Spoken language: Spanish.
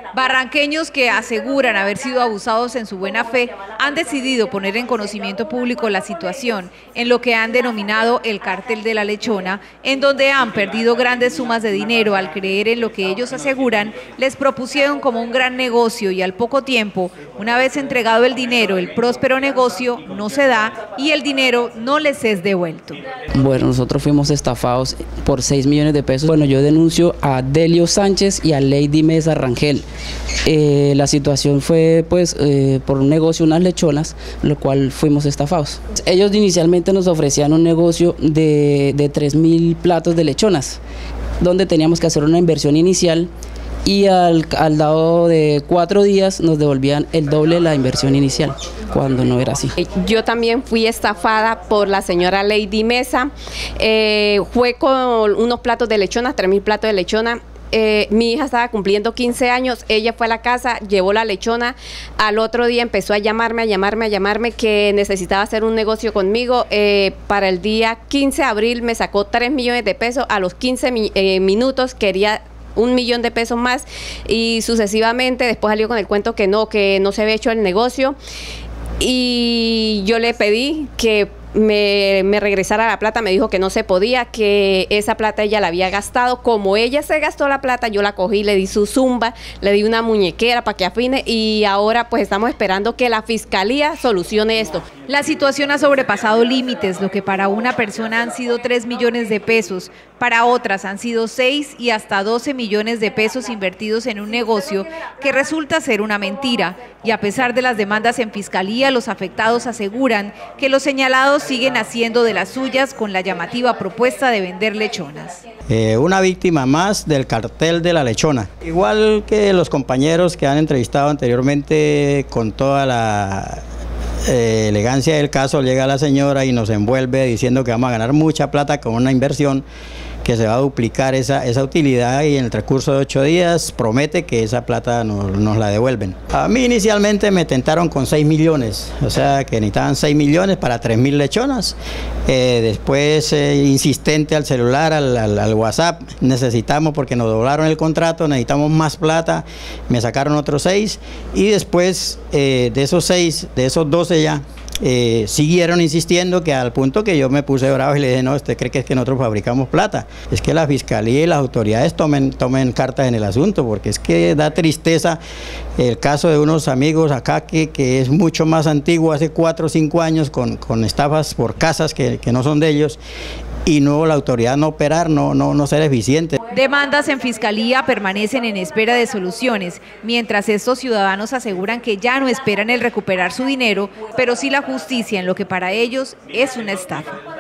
Barranqueños que aseguran haber sido abusados en su buena fe han decidido poner en conocimiento público la situación en lo que han denominado el cartel de la lechona, en donde han perdido grandes sumas de dinero al creer en lo que ellos aseguran les propusieron como un gran negocio, y al poco tiempo, una vez entregado el dinero, el próspero negocio no se da y el dinero no les es devuelto. Bueno, nosotros fuimos estafados por 6 millones de pesos. Bueno, yo denuncio a Delio Sánchez y a Lady Mesa Rangel. La situación fue pues por un negocio, unas lechonas, lo cual fuimos estafados. Ellos inicialmente nos ofrecían un negocio de 3.000 platos de lechonas, donde teníamos que hacer una inversión inicial y al dado de 4 días nos devolvían el doble de la inversión inicial, cuando no era así. Yo también fui estafada por la señora Lady Mesa. Fue con unos platos de lechona, 3.000 platos de lechona. Mi hija estaba cumpliendo 15 años, ella fue a la casa, llevó la lechona, al otro día empezó a llamarme que necesitaba hacer un negocio conmigo. Para el día 15 de abril me sacó 3 millones de pesos, a los 15 minutos quería 1 millón de pesos más y sucesivamente. Después salió con el cuento que no se había hecho el negocio, y yo le pedí que me regresara la plata. Me dijo que no se podía, que esa plata ella la había gastado. Como ella se gastó la plata, yo la cogí, le di su zumba, le di una muñequera para que afine, y ahora pues estamos esperando que la fiscalía solucione esto. La situación ha sobrepasado límites. Lo que para una persona han sido 3 millones de pesos, para otras han sido 6 y hasta 12 millones de pesos invertidos en un negocio que resulta ser una mentira. Y a pesar de las demandas en fiscalía, los afectados aseguran que los señalados siguen haciendo de las suyas con la llamativa propuesta de vender lechonas. Una víctima más del cartel de la lechona. Igual que los compañeros que han entrevistado anteriormente, con toda la elegancia del caso, llega la señora y nos envuelve diciendo que vamos a ganar mucha plata con una inversión, que se va a duplicar esa utilidad, y en el transcurso de 8 días promete que esa plata nos la devuelven. A mí inicialmente me tentaron con 6 millones, o sea que necesitaban 6 millones para 3.000 lechonas. Después insistente al celular, al WhatsApp, necesitamos, porque nos doblaron el contrato, necesitamos más plata, me sacaron otros 6, y después de esos 6, de esos 12 ya, siguieron insistiendo, que al punto que yo me puse bravo y le dije: no, ¿usted cree que es que nosotros fabricamos plata? Es que la fiscalía y las autoridades tomen cartas en el asunto, porque es que da tristeza el caso de unos amigos acá que es mucho más antiguo, hace 4 o 5 años, con estafas por casas que no son de ellos, y no la autoridad no operar, no ser eficiente. Demandas en fiscalía permanecen en espera de soluciones, mientras estos ciudadanos aseguran que ya no esperan el recuperar su dinero, pero sí la justicia en lo que para ellos es una estafa.